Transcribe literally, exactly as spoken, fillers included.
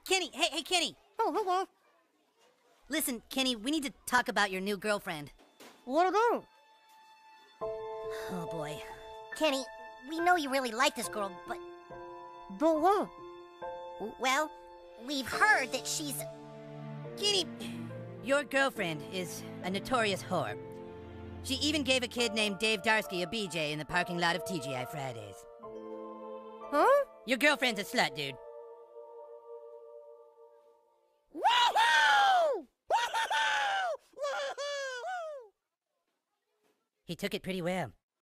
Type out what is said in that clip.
Kenny! Hey, hey, Kenny! Oh, hey there. Listen, Kenny, we need to talk about your new girlfriend. What do? Oh, boy. Kenny, we know you really like this girl, but... But what? Well, we've heard that she's... Kenny, your girlfriend is a notorious whore. She even gave a kid named Dave Darsky a B J in the parking lot of T G I Fridays. Huh? Your girlfriend's a slut, dude. Woohoo! Woohoo! Woohoo! He took it pretty well.